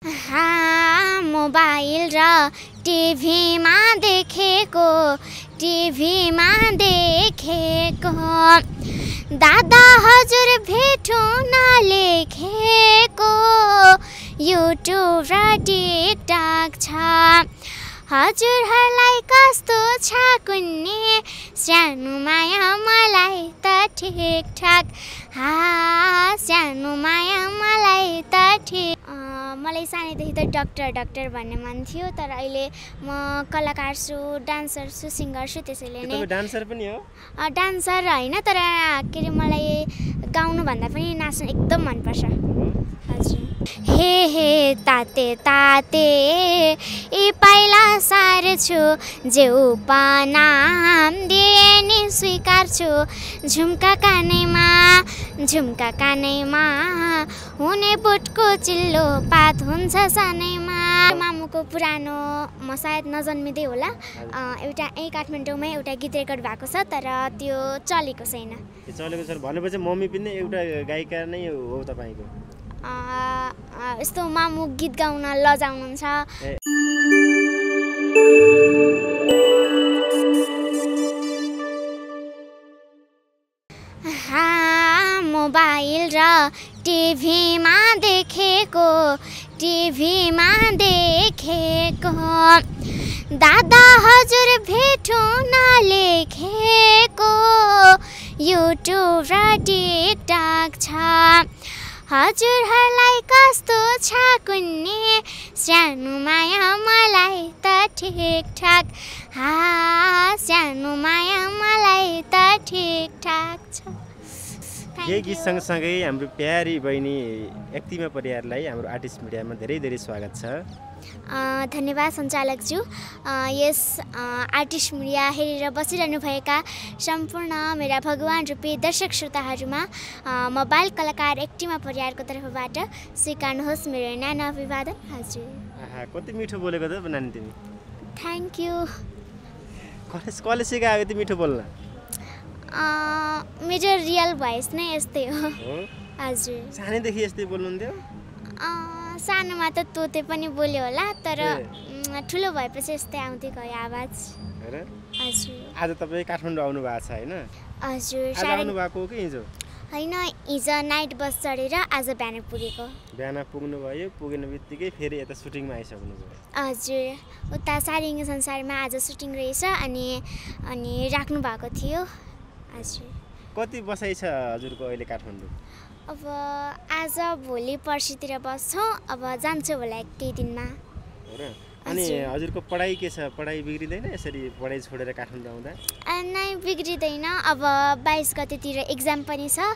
Mobile र टिभीमा देखेको दादा हजुर भेटौँ न लेखेको युट्युब र टिकटक छ हजुरहरूलाई कस्तो छ कुन्ने सानो माया मलाई त ठिकठाक सानो माया मलाई त ठिक मलाई सानैदेखि त डाक्टर भन्ने मन थियो तर अहिले म कलाकार छु डान्सर छु सिङ्गर छु त्यसैले नै डान्सर पनि हो डान्सर हैन तर के रे मलाई गाउनु भन्दा पनि नाच्नु एकदम मन पर्छ हजुर हे ताते ताते ए पाइला सार्छु जेउ नाम दिए नि स्वीकार्छु झुम्का कानैमा हुने बुटको चिल्लो पात हुन्छ सानैमा मामुको पुरानो म सायद नजन्मिँदै होला एउटा यही काठमाडौँमै एउटा गीत रेकर्ड भएको छ तर त्यो चलेको छैन भनेपछि मम्मी पनि एउटा गायिका नै हो तपाईको यस्तो मामु गीत गाउन लजाउनुहुन्छ मोबाइल र टिभीमा देखेको दादा हजुर भेटौँ न लेखेको युट्युब र टिकटक छ हजुरहरूलाई कस्तो छ कुन्ने सानो माया मलाई त ठिकठाक सानो माया मलाई त ठिकठाक छ यही गीत सँगसँगै हाम्रो प्यारी बहिनी यक्तिमा परियारलाई हाम्रो आर्टिस्ट मिडियामा धेरै धेरै स्वागत छ धन्यवाद सञ्चालकज्यू यस आर्टिस्ट मिडिया हेरेर बसिरहनुभएका सम्पूर्ण मेरा भगवान रूपी दर्शक श्रोताहरूमा म बाल कलाकार यक्तिमा परियारको तर्फबाट स्वीकार्नुहोस् मेरो न्यानो अभिवादन हजुर कति मिठो बोलेको त नानी तिमी थ्याङ्क यू कसले सिकायो यति मिठो बोल्न मेरो रियल भोइस नै यस्तै हो हजुर सानैदेखि यस्तै बोल्नुहुन्थ्यो सानोमा त तोते पनि बोल्यो होला तर ठुलो भएपछि यस्तै आउँदै गयो आवाज हजुर आज तपाईँ काठमाडौँ आउनु भएको छ हैन हजुर आउनु भएको हो कि हिजो हैन हिजो नाइट बस चढेर आज बिहान पुगेको बिहान पुग्नु भयो पुग्ने बित्तिकै फेरि यता सुटिङमा आइसक्नु भयो हजुर उता सारिङ संसारमा आज सुटिङ रहेछ अनि राख्नु भएको थियो हजुर कति बसाइ छ हजुरको अहिले काठमाडौँ अब आज भोलि पर्सितिर बस्छौँ अब जान्छु होला केही दिनमा अनि हजुरको पढाइ के छ पढाइ बिग्रिँदैन यसरी पढाइ छोडेर काठमाडौँ आउँदा नै बिग्रिँदैन अब 22 गतेतिर एक्जाम पनि छ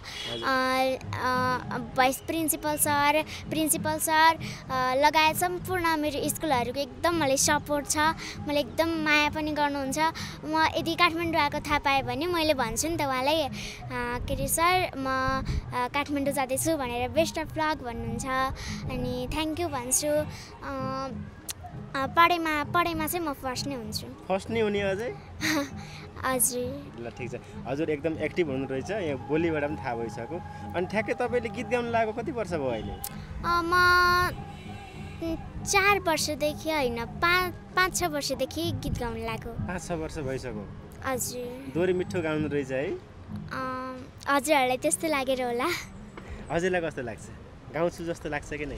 भाइस प्रिन्सिपल सर लगायत सम्पूर्ण मेरो स्कुलहरूको एकदम मलाई सपोर्ट छ मलाई एकदम माया पनि गर्नुहुन्छ म यदि काठमाडौँ आएको थाहा पाएँ भने मैले भन्छु नि त उहाँलाई के अरे सर म काठमाडौँ जाँदैछु भनेर बेस्ट अफ लक भन्नुहुन्छ अनि थ्याङ्क यू भन्छु पढाइमा चाहिँ म फर्स्ट नै हुन्छु फर्स्ट नै हुने अझै हजुर ल ठीक छ हजुर एकदम एक्टिभ हुनु रहेछ यहाँ बोलीबाट पनि थाहा भइसक्यो अनि ठ्याक्कै तपाईँले गीत गाउन लागेको कति वर्ष भयो अहिले म 4 वर्षदेखि हैन 5-6 वर्षदेखि गीत गाउन लागेको 5-6 वर्ष भइसक्यो हजुर दोहोरी मिठो गाउनु रहेछ है हजुरहरूलाई त्यस्तो लागेर होला हजुरलाई कस्तो लाग्छ गाउँछु जस्तो लाग्छ कि नै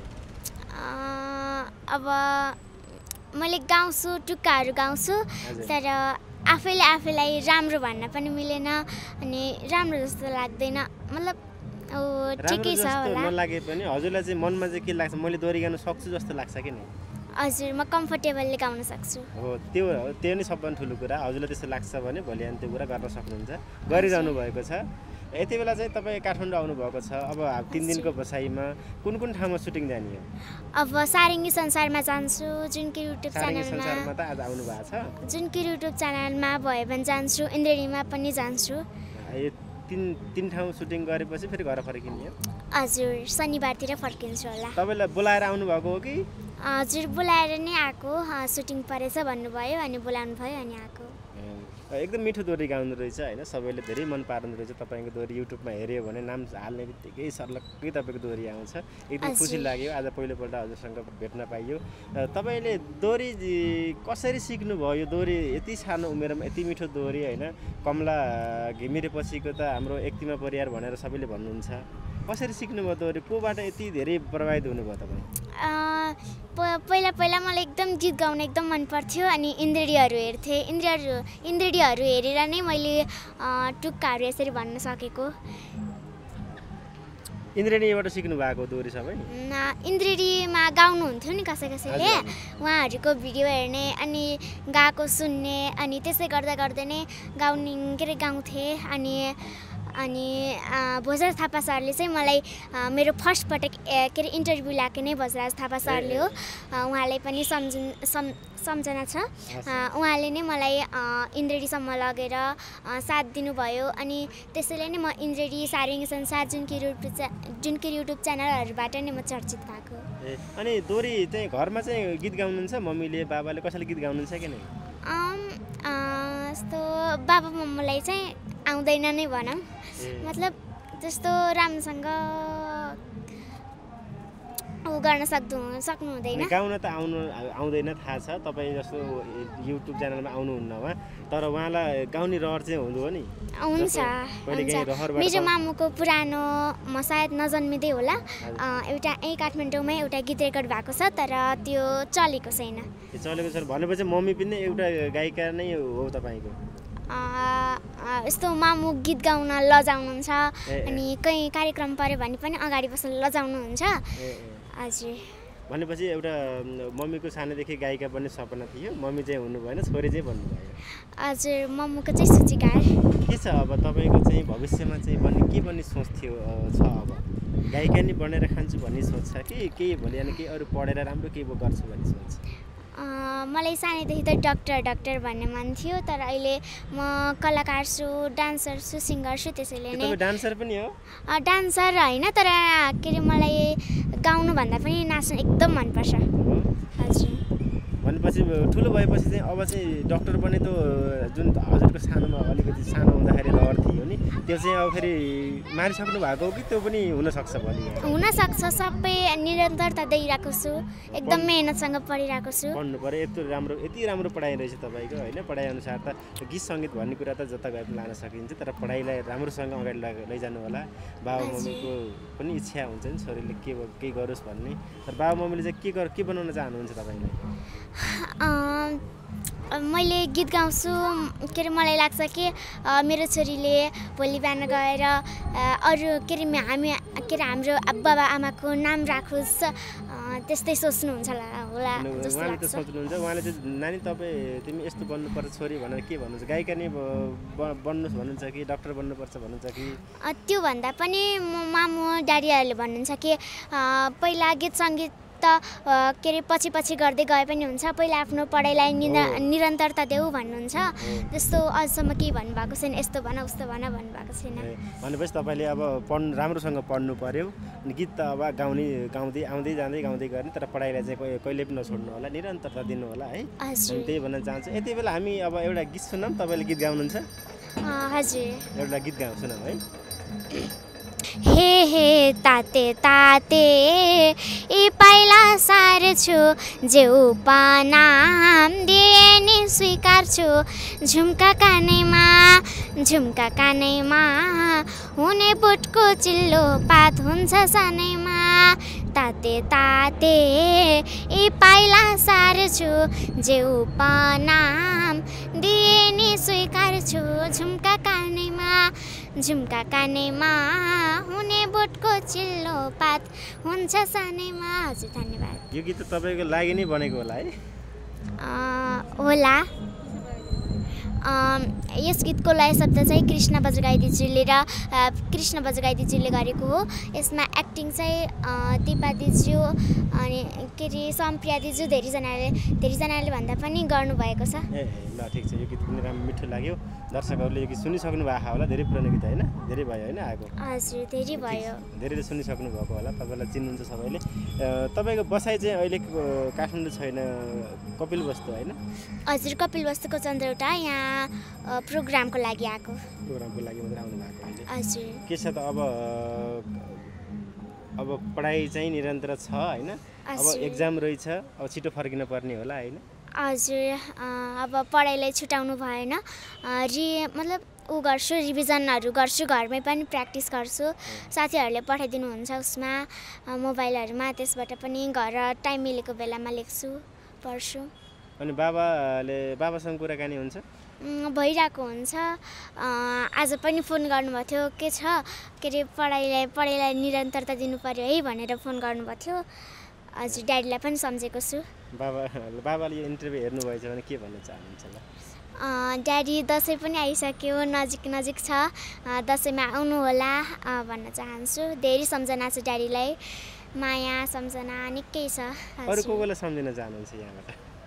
अब मैले गाउँछु टुक्काहरू गाउँछु तर आफैलाई राम्रो भन्न पनि मिलेन अनि राम्रो जस्तो लाग्दैन मतलब ठिकै छ होला नलागे पनि हजुरलाई चाहिँ मनमा चाहिँ के लाग्छ मैले दोहोरी गाउन सक्छु जस्तो लाग्छ कि नै हजुर म कम्फर्टेबलली गाउन सक्छु हो त्यो नै सबभन्दा ठुलो कुरा हजुरलाई त्यस्तो लाग्छ भने भोलि अनि त्यो कुरा गर्न सक्नुहुन्छ गरिरहनु भएको छ यति बेला चाहिँ तपाईँ काठमाडौँ आउनु भएको छ अब 3 दिनको बसाइमा कुन ठाउँमा सुटिङ जाने हो अब सारिङ संसारमा जान्छु जुन कि युट्युब च्यानलमा त आज आउनु भएको छ जुन कि युट्युब च्यानलमा भयो भने जान्छु इन्द्रेणीमा पनि जान्छु यो 3 ठाउँ सुटिङ गरेपछि फेरि घर फर्किने हो हजुर शनिबारतिर फर्किन्छु होला तपाईलाई बोलाएर आउनु भएको हो कि हजुर बोलाएर नै आएको सुटिङ परेछ भन्नुभयो अनि बोलाउनु भयो अनि आएको एकदम मिठो दोहोरी गाउनु रहेछ होइन, सबैले धेरै मन पार्नु रहेछ। तपाईँको दोहोरी युट्युबमा हेऱ्यो भने नाम हाल्ने बित्तिकै सर्लक्कै तपाईँको दोहोरी आउँछ। एकदम खुसी लाग्यो आज पहिलोपल्ट हजुरसँग भेट्न पाइयो। तपाईँले दोहोरी कसरी सिक्नुभयो? यो दोहोरी यति सानो उमेरमा यति मिठो दोहोरी होइन, कमला घिमिरे पछिको त हाम्रो यक्तिमा परियार भनेर सबैले भन्नुहुन्छ। कसरी सिक्नुभयो दोहोरी? कोबाट यति धेरै प्रभावित हुनुभयो तपाईँ? पहिला मलाई एकदम गीत गाउन एकदम मन पर्थ्यो अनि इन्द्रेणीहरू हेर्थेँ। इन्द्रेणीहरू हेरेर नै मैले टुक्काहरू यसरी भन्न सकेको। इन्द्रेणीबाट सिक्नु भएको दोहोरी सबै? इन्द्रेणीमा गाउनुहुन्थ्यो नि कसैले, उहाँहरूको भिडियो हेर्ने अनि गाएको सुन्ने अनि त्यसै गर्दा गर्दै नै गाउँथेँ। अनि भोजराज थापा सरले चाहिँ मलाई मेरो फर्स्ट पटक के अरे इन्टरभ्यू ल्याएको नै भोजराज थापा सरले हो। उहाँलाई पनि सम्झना छ। उहाँले नै मलाई इन्द्रेणीसम्म लगेर साथ दिनुभयो अनि त्यसैले नै म इन्द्रेणी सारेङ्गी संसार जुनकी युट्युब च्यानलहरूबाट नै म चर्चित भएको। अनि दोहोरी चाहिँ घरमा चाहिँ गीत गाउनुहुन्छ? मम्मीले बाबाले कसैले गीत गाउनुहुन्छ कि नै? यस्तो बाबा मम्मीलाई चाहिँ आउँदैन नै भनौँ, मतलब त्यस्तो राम्रोसँग गर्न सक्नु हुँदैन। गाउन त आउँदैन थाहा छ, तपाईँ जस्तो युट्युब च्यानलमा आउनुहुन्न उहाँ, तर उहाँलाई गाउने रहर चाहिँ हुँदो नि? हुन्छ। मेरो मामुको पुरानो म सायद नजन्मिँदै होला एउटा यही काठमाडौँमै एउटा गीत रेकर्ड भएको छ, तर त्यो चलेको छैन। भनेपछि मम्मी पनि एउटा गायिका नै हो तपाईँको? यस्तो मामु गीत गाउन लजाउनुहुन्छ अनि कहीँ कार्यक्रम पऱ्यो भने पनि अगाडि बस्न लजाउनुहुन्छ। हजुर। भनेपछि एउटा मम्मीको सानोदेखि गायिका बन्ने सपना थियो, मम्मी चाहिँ हुनु भएन, छोरी चाहिँ बन्नुभयो? हजुर, मम्मीको चाहिँ सूचीकार। के छ अब तपाईँको चाहिँ भविष्यमा चाहिँ के बन्ने सोच थियो छ? अब गायिका नै बनेर खान्छु भन्ने सोच छ कि केही भोलि अनि केही अरू पढेर राम्रो केही गर्छु भन्ने सोच? मलाई सानैदेखि त डाक्टर भन्ने मन थियो, तर अहिले म कलाकार छु, डान्सर छु, सिङ्गर छु। त्यसैले नै डान्सर पनि हो? डान्सर होइन, तर के अरे मलाई गाउनुभन्दा पनि नाच्नु एकदम मनपर्छ। हजुर। भनेपछि ठुलो भएपछि चाहिँ अब चाहिँ डाक्टर बने त जुन हजुरको सानोमा अलिकति सानो हुँदाखेरि रहर थियो नि, त्यो चाहिँ अब फेरि मारिसक्नु भएको हो कि त्यो पनि हुनसक्छ भोलि? हुनसक्छ, सबै निरन्तरता दिइरहेको छु, एकदम मेहनतसँग पढिरहेको छु। पढ्नु पऱ्यो। यति राम्रो पढाइ रहेछ तपाईँको होइन, पढाइअनुसार त गीत सङ्गीत भन्ने कुरा त जता गए पनि लान सकिन्छ, तर पढाइलाई राम्रोसँग अगाडि लैजानु होला। बाबा मम्मीको पनि इच्छा हुन्छ नि छोरीले के गरोस् भन्ने, तर बाबा मम्मीले चाहिँ के बनाउन चाहनुहुन्छ तपाईँले? मैले गीत गाउँछु, के अरे मलाई लाग्छ कि मेरो छोरीले भोलि बिहान गएर अरू के अरे हाम्रो बाबा आमाको नाम राखोस्, त्यस्तै सोच्नुहुन्छ होला जस्तो लाग्छ। सोच्नुहुन्छ उहाँले चाहिँ नानी तिमी यस्तो बन्नुपर्छ छोरी भनेर के भन्नुहुन्छ? गायिका नै बन्नुहोस् भन्नुहुन्छ कि डाक्टर बन्नुपर्छ भन्नुहुन्छ कि? त्योभन्दा पनि मामु ड्याडीहरूले भन्नुहुन्छ कि पहिला गीत सङ्गीत त के अरे पछि गर्दै गए पनि हुन्छ, पहिला आफ्नो पढाइलाई निरन्तरता देऊ भन्नुहुन्छ। त्यस्तो अझसम्म केही भन्नुभएको छैन, यस्तो भन उस्तो भन भन्नुभएको छैन। भनेपछि तपाईँले अब राम्रोसँग पढ्नु पर्यो, गीत त अब आउँदै जाँदै गर्ने, तर पढाइलाई चाहिँ कहिले पनि नछोड्नु होला, निरन्तरता दिनु होला है। त्यही भन्न चाहन्छु। यति बेला हामी अब एउटा गीत सुनौँ, तपाईँले गीत गाउनुहुन्छ? हजुर, एउटा गीत सुनौँ है। हे ताते ताते ए पाइला सार्छु, जेउ नाम दिए नि स्वीकार्छु, झुम्का कानैमा हुने बुटको चिल्लो पात हुन्छ सानैमा। ताते ताते ए पाइला सार्छु, जेउ नाम दिए नि स्वीकार्छु, झुम्का कानैमा हुने बोटको चिल्लो पात हुन्छ सानैमा। हजुर, धन्यवाद। यो गीत त तपाईँको लागि नै बनेको होला है? होला। यस गीतको लय शब्द चाहिँ कृष्ण बज्रगाईज्यूले गरेको हो। यसमा एक्टिङ चाहिँ दिपा दिज्यू अनि के अरे सम्प्रिया दिज्यू धेरैजनाले भन्दा पनि गर्नुभएको छ। ल ठिक छ, यो गीत पनि राम्रो मिठो लाग्यो। दर्शकहरूले यो गीत सुनिसक्नु भएको होला, धेरै पुरानो गीत होइन? धेरै भयो होइन आएको? हजुर, धेरै भयो। धेरैले सुनिसक्नु भएको होला, तपाईँलाई चिन्नुहुन्छ सबैले। तपाईँको बसाइ चाहिँ अहिले काठमाडौँ छैन, कपिलवस्तु होइन? हजुर, कपिलवस्तुको चन्द्रौटा। यहाँ प्रोग्रामको लागि आएको। प्रोग्रामको लागि मात्रै आउनु भएको अहिले? हजुर। के छ त अब पढाइ चाहिँ निरन्तर छ हैन? अब एक्जाम रहेछ, अब छिटो फर्किन पर्ने होला हैन? हजुर। अब पढाइलाई छुटाउनु भएन। मतलब ऊ गर्छु, रिभिजनहरू गर्छु, घरमै पनि प्र्याक्टिस गर्छु। साथीहरूले पठाइदिनुहुन्छ उसमा मोबाइलहरूमा, त्यसबाट पनि घर टाइम मिलेको बेलामा लेख्छु, पढ्छु। अनि बाबासँग कुराकानी हुन्छ? भइरहेको हुन्छ। आज पनि फोन गर्नुभएको थियो, के छ के अरे पढाइलाई निरन्तरता दिनु पर्यो है भनेर फोन गर्नुभएको थियो। हजुर, ड्याडीलाई पनि सम्झेको छु। बाबाले यो इन्टरभ्यू हेर्नुभएछ भने के भन्न चाहनुहुन्छ ल? ड्याडी दसैँ पनि आइसक्यो, नजिक छ, दसैँमा आउनु होला भन्न चाहन्छु। धेरै सम्झना छ ड्याडीलाई, माया सम्झना निकै छ। अरू कोलाई सम्झिन चाहनुहुन्छ यहाँबाट?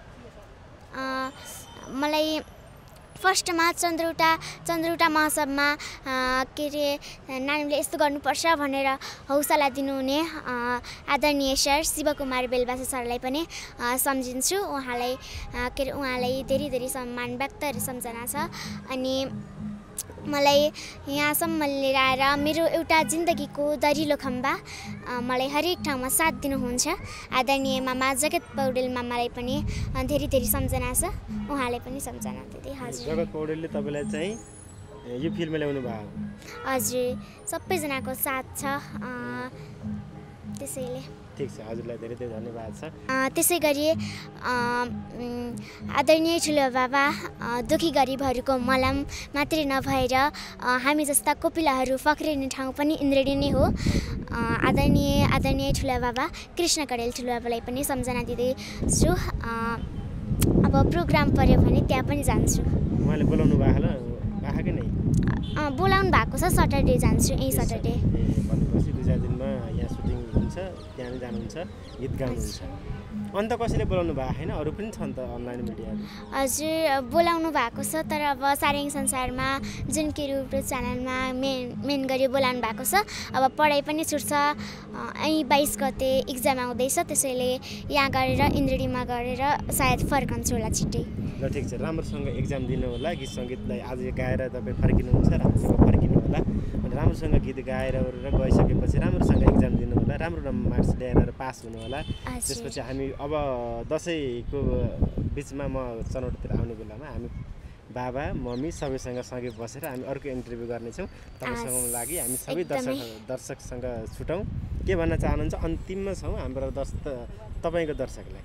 मलाई फर्स्टमा चन्द्रौटा महोत्सवमा के अरे नानीले यस्तो गर्नुपर्छ भनेर हौसला दिनुहुने आदरणीय सर शिवकुमार बेलबासा सरलाई पनि सम्झिन्छु। उहाँलाई धेरै धेरै सम्मान व्यक्त सम्झना छ। अनि मलाई यहाँसम्म लिएर आएर मेरो एउटा जिन्दगीको दरिलो खम्बा मलाई हरेक ठाउँमा साथ दिनुहुन्छ। आदरणीय मामा जगत पौडेल मामालाई पनि धेरै धेरै सम्झना छ, उहाँलाई पनि सम्झना दिँदै। हजुर, जगत पौडेलले तपाईँलाई चाहिँ यो फिल्ममा ल्याउनु भयो? हजुर, सबैजनाको साथ छ, त्यसैले। ठिक छ, हजुरलाई धेरै धेरै धन्यवाद छ। त्यसै गरी आदरणीय ठुलो बाबा दुखी गरिबहरूको मलम मात्रै नभएर हामी जस्ता कोपिलाहरू फक्रिने ठाउँ पनि इन्द्रेणी नै हो। आदरणीय ठुलो बाबा कृष्ण कडेल ठुलो बाबालाई पनि सम्झना दिँदैछु। अब प्रोग्राम पर्यो भने त्यहाँ पनि जान्छु। उहाँले बोलाउनु भएको कि नै? बोलाउनु भएको छ, सटरडे जान्छु, यही सटरडे। भनेपछि 2-4 दिनमा यहाँ सुटिङ हुन्छ, त्यहाँ पनि जानुहुन्छ, गीत गाउनुहुन्छ। अन्त कसैले बोलाउनु भएको छैन? अरू पनि छ नि त अनलाइन मिडियाहरू? हजुर, बोलाउनु भएको छ, तर अब सारेङ संसारमा जुन कि युट्युब च्यानलमा मेन गरी बोलाउनु भएको छ। अब पढाइ पनि छुट्छ, यही 22 गते इक्जाम आउँदैछ, त्यसैले यहाँ गरेर इन्द्रेणीमा गरेर सायद फर्कन्छु होला छिट्टै। ल ठिक छ, राम्रोसँग एक्जाम दिनु होला। गीत सङ्गीतलाई आज गाएर तपाईँ फर्किनुहुन्छ, राम्रोसँग फर्किनु होला। अनि राम्रोसँग गीत गाएर गइसकेपछि राम्रोसँग एक्जाम दिनु होला, राम्रो मार्क्स ल्याएर पास हुनु होला। त्यसपछि हामी अब दसैँको बिचमा म चनौटतिर आउने बेलामा हामी बाबा मम्मी सबैसँग सँगै बसेर हामी अर्को इन्टरभ्यू गर्नेछौँ। तपाईँसँग लागि हामी सबै दर्शकसँग छुटौँ। के भन्न चाहनुहुन्छ? अन्तिममा छौँ हाम्रो तपाईँको दर्शकलाई।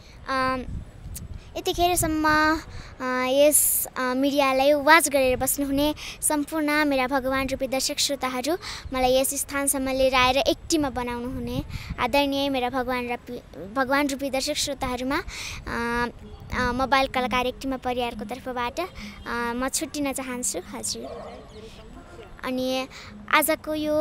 यतिखेरसम्म यस मिडियालाई वाच गरेर बस्नुहुने सम्पूर्ण मेरा भगवान रूपी दर्शक श्रोताहरू, मलाई यस स्थानसम्म लिएर आएर एक टिममा बनाउनु हुने आदरणीय मेरा भगवान रूपी दर्शक श्रोताहरूमा मोबाइल कलाकार याक्टिमा परियारको तर्फबाट म छुट्टिन चाहन्छु। हजुर, अनि आजको यो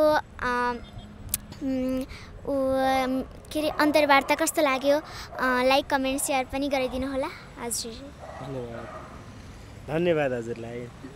के अरे अन्तर्वार्ता कस्तो लाग्यो लाइक कमेन्ट सेयर पनि गरिदिनु होला। हजुर, धन्यवाद हजुरलाई।